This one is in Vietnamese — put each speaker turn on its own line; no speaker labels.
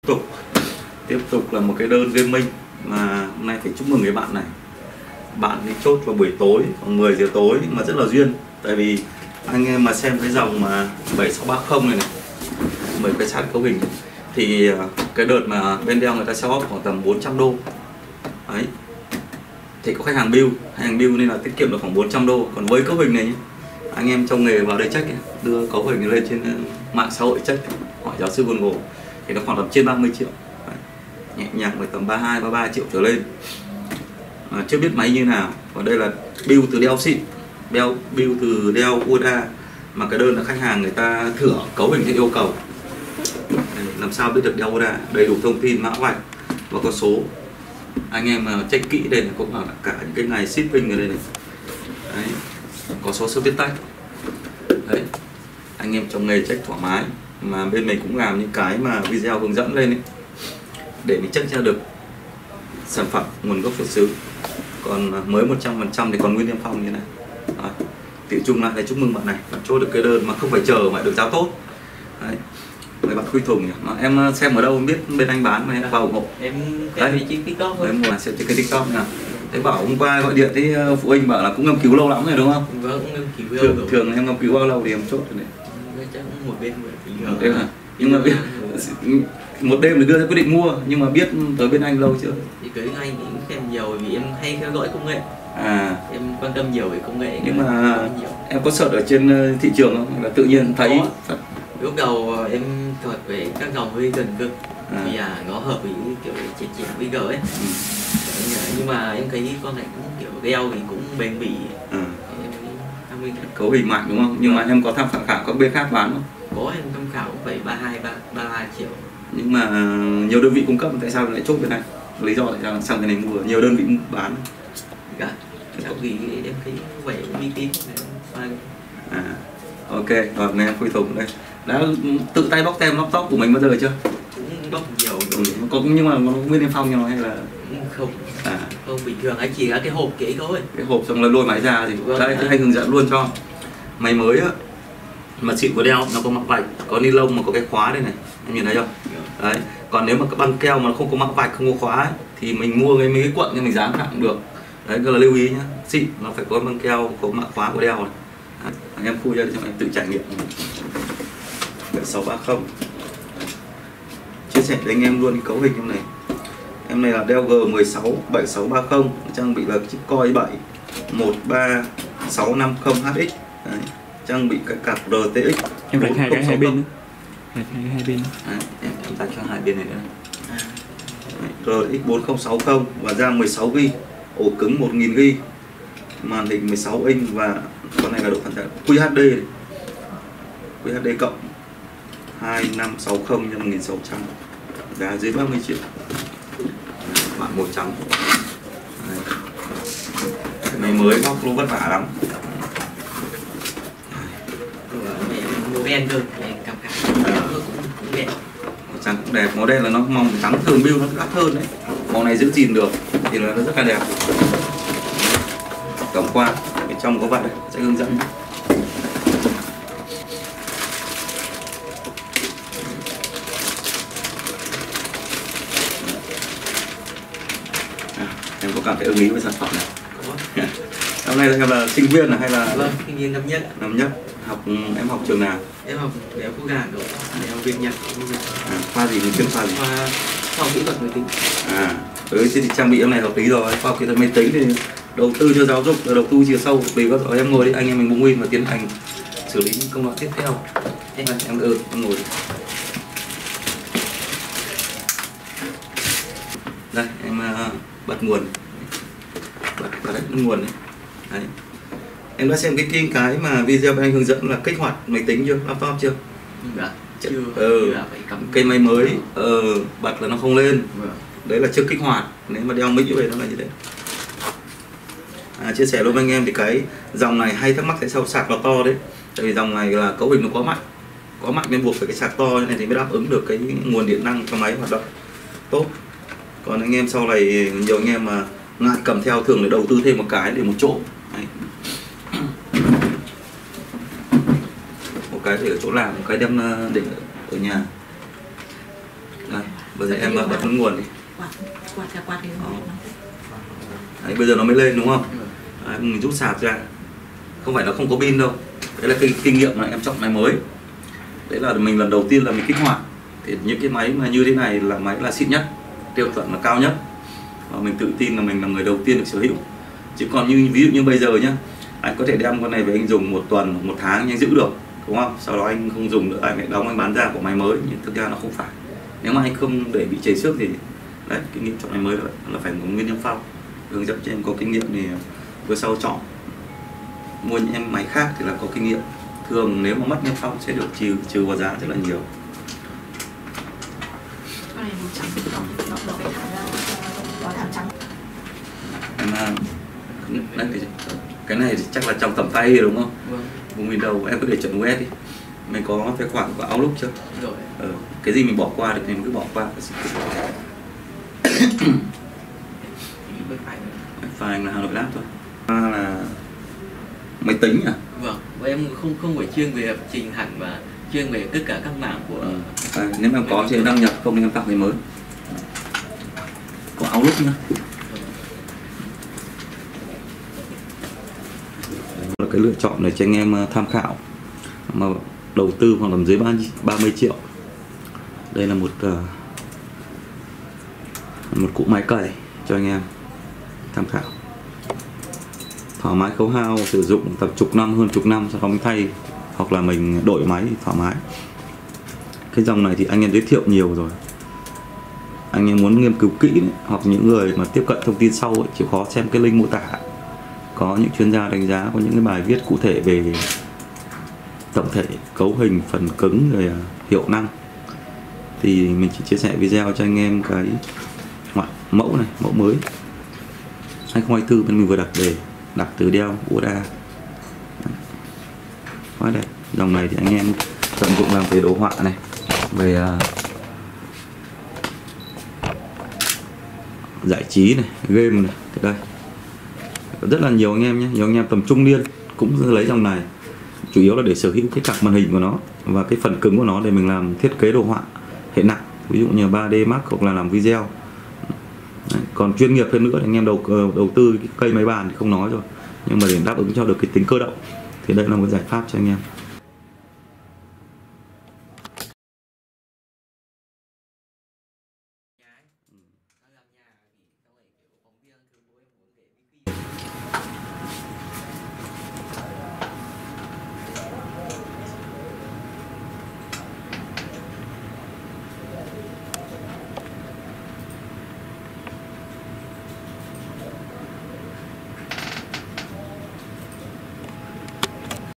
tục tiếp tục là một cái đơn gaming mà hôm nay phải chúc mừng cái bạn này. Bạn đi chốt vào buổi tối khoảng 10 giờ tối mà rất là duyên, tại vì anh em mà xem cái dòng mà 7630 này, 10 cái sàn cấu hình thì cái đợt mà bên đeo người ta sell off khoảng tầm 400 đô đấy, thì có khách hàng build nên là tiết kiệm được khoảng 400 đô. Còn với cấu hình này nhé, anh em trong nghề vào đây check ấy, đưa cấu hình lên trên mạng xã hội check, hỏi giáo sư Google thì nó khoảng tầm trên 30 triệu đấy. Nhẹ nhàng phải tầm 32, 33 triệu trở lên. Chưa biết máy như nào. Còn đây là build từ đeo xịn, build từ đeo Uda, mà cái đơn là khách hàng người ta thửa cấu hình theo yêu cầu. Làm sao biết được đeo Uda, đầy đủ thông tin, mã vạch và có số. Anh em mà check kỹ đây này, cũng là cả những cái ngày shipping ở đây này đấy, có số biết tách đấy. Anh em trong nghề check thoải mái, mà bên mình cũng làm những cái mà video hướng dẫn lên ấy, để mình check ra được sản phẩm nguồn gốc xuất xứ. Còn mới 100% thì còn nguyên niêm phong như này. Tự chung lại là chúc mừng bạn này chốt được cái đơn mà không phải chờ mà được giá tốt đấy. Mấy bạn Quy Thùng nhỉ? Mà em xem ở đâu biết bên anh bán mà em vào ủng hộ.
Em thấy trên TikTok thôi.
Em xem trên cái TikTok nè. Thế bảo hôm qua gọi điện thấy phụ huynh bảo là cũng ngâm cứu lâu lắm rồi đúng không?
Vâng, cũng ngâm cứu lâu rồi.
Thường em ngâm cứu bao lâu thì em chốt rồi này?
Chắc một bên
một đêm à? Nhưng mà biết một đêm thì đưa ra quyết định mua, nhưng mà biết tới bên anh lâu chưa?
Thì cái anh cũng xem nhiều vì em hay theo dõi công nghệ. Em quan tâm nhiều về công nghệ.
Nhưng mà em có search ở trên thị trường không? Hay là tự nhiên thấy?
Lúc đầu em thuật về các dòng hơi gần cơ, vì nó hợp với kiểu trẻ với gờ ấy. Nhưng mà em thấy con này cũng kiểu đeo thì cũng bền bỉ.
Cấu hình mạnh đúng không? Nhưng mà em có tham khảo các bên khác bán không?
Có, em tham khảo cũng phải 33 triệu.
Nhưng mà nhiều đơn vị cung cấp tại sao lại chốt bên này? Lý do tại sao sang cái này mua nhiều đơn vị bán?
Dạ, chắc vì em thấy vẻ uy tín.
Ok, rồi nghe Quy Thùng đây. Đã tự tay bóc tem laptop của mình bao giờ chưa?
Cũng bóc nhiều.
Có, nhưng mà nó nguyên niêm phong nhau hay là
không? Không, bình thường anh chỉ là cái hộp kỹ thôi. Cái
hộp xong là lôi máy ra thì đây hay hướng dẫn luôn cho. Máy mới á mà xịn của đeo nó có mắc vạch, có ni lông mà có cái khóa đây này, em nhìn thấy không? Đấy. Còn nếu mà cái băng keo mà không có mắc vạch, không có khóa ấy, thì mình mua mấy cái cuộn nhưng mình dán lại cũng được. Đấy, cứ là lưu ý nhá. Xịn nó phải có băng keo, có mã khóa của đeo này. Anh em khui ra để cho em tự trải nghiệm. 7630. Chia sẻ với anh em luôn cái cấu hình em này. Em này là Dell G16 7630, trang bị là chip Core i7 13650HX. Đấy, trang bị cái card RTX.
Em rạch hai cái hai bên nữa. Hai bên.
Em tách cho hai bên này nữa. RTX 4060 và RAM 16GB, ổ cứng 1000GB, màn hình 16 inch và con này là độ phân giải QHD này. QHD cộng 2560 x 1600, giá dưới 30 triệu. Bản màu trắng. Cái này mới bóc luôn vất vả lắm.
Màu đen cơ, cặp cũng đẹp.
Màu trắng cũng đẹp, màu đen là nó màu trắng thường build nó đắt hơn đấy. Màu này giữ gìn được thì nó rất là đẹp. Tổng quan bên trong có vậy đây, sẽ hướng dẫn. Em có cảm thấy ưng ý với sản phẩm này? Có. Hôm nay em là sinh viên hay là?
Vâng, sinh viên năm nhất.
Năm nhất. Em học trường nào?
Em học Đại học Quốc gia, Đại học Việt Nhật.
Khoa gì, chuyên khoa gì?
Khoa học kỹ thuật máy tính.
Thế thì trang bị em này hợp lý rồi. Khoa học kỹ thuật máy tính thì đầu tư cho giáo dục, đầu tư chiều sâu tùy các rồi. Em ngồi đi, anh em mình bung win và tiến hành xử lý những công đoạn tiếp theo. Em ngồi. Đây, em bật nguồn. Bật đấy, nguồn đấy. Đấy. Em đã xem cái mà video anh hướng dẫn là kích hoạt máy tính chưa, laptop chưa?
Dạ, chưa. Phải cắm
cây máy mới bật là nó không lên. Đấy là chưa kích hoạt. Nếu mà đeo mic về nó là như thế. Chia sẻ luôn với anh em thì cái dòng này hay thắc mắc tại sao sạc nó to đấy. Tại vì dòng này là cấu hình nó quá mạnh nên buộc phải cái sạc to như này thì mới đáp ứng được cái nguồn điện năng cho máy hoạt động tốt. Còn anh em sau này nhiều anh em mà ngại cầm theo thường để đầu tư thêm một cái để một chỗ. Đấy. Một cái để ở chỗ làm, một cái đem để ở nhà. Đây. Bây giờ em bật nguồn đi.
Quạt thì
đấy, bây giờ nó mới lên đúng không? Đấy, mình rút sạc ra, không phải là không có pin đâu. Đấy là cái kinh nghiệm mà em chọn máy mới. Đấy là mình lần đầu tiên là mình kích hoạt. Thì những cái máy mà như thế này là máy là xịn nhất, tiêu chuẩn là cao nhất, và mình tự tin là mình là người đầu tiên được sở hữu. Chứ còn như ví dụ như bây giờ nhá, anh có thể đem con này về anh dùng 1 tuần, 1 tháng anh giữ được, đúng không? Sau đó anh không dùng nữa, anh lại đóng, anh bán ra của máy mới. Nhưng thực ra nó không phải. Nếu mà anh không để bị chảy xước thì đấy, kinh nghiệm chọn máy mới là phải có nguyên niêm phong. Hướng dẫn cho em có kinh nghiệm thì bữa sau chọn mua những em máy khác thì là có kinh nghiệm. Thường nếu mà mất niêm phong sẽ được trừ vào giá rất là nhiều.
Con này màu trắng nó phải thẳng ra, có thẳng trắng.
Cái này thì chắc là trong tầm tay rồi đúng không?
Vâng.
Vùng Windows em cứ để chuẩn US đi. Mình có tài khoản của Outlook chưa?
Rồi.
Cái gì mình bỏ qua được thì mình cứ bỏ qua. Wifi là Hà Nội Lab thôi. Là máy tính à?
Vâng, và em không phải chuyên về lập trình hẳn mà chuyên về tất cả các mảng của.
Nếu em có thì em đăng nhập, không thì em tạo cái mới. Có Outlook nữa. Là cái lựa chọn để cho anh em tham khảo mà đầu tư khoảng tầm dưới 30 triệu. Đây là một cỗ máy cày cho anh em tham khảo, thoải mái khấu hao, sử dụng tầm hơn chục năm sau đó mình thay hoặc là mình đổi máy thì thoải mái. Cái dòng này thì anh em giới thiệu nhiều rồi, anh em muốn nghiên cứu kỹ đấy, hoặc những người mà tiếp cận thông tin sau ấy, chịu khó xem cái link mô tả, có những chuyên gia đánh giá, có những cái bài viết cụ thể về tổng thể cấu hình, phần cứng, rồi hiệu năng. Thì mình chỉ chia sẻ video cho anh em cái mẫu này, mẫu mới 2024 bên mình vừa đặt từ Dell UA. Quá đẹp. Dòng này thì anh em tận dụng làm về đồ họa này, về giải trí này, game này, thì đây rất là nhiều anh em nhé, nhiều anh em tầm trung niên cũng lấy dòng này, chủ yếu là để sở hữu cái card màn hình của nó và cái phần cứng của nó để mình làm thiết kế đồ họa hệ nặng, ví dụ như 3D Max hoặc là làm video. Đấy, còn chuyên nghiệp hơn nữa thì anh em đầu tư cái cây máy bàn thì không nói rồi, nhưng mà để đáp ứng cho được cái tính cơ động thì đây là một giải pháp cho anh em.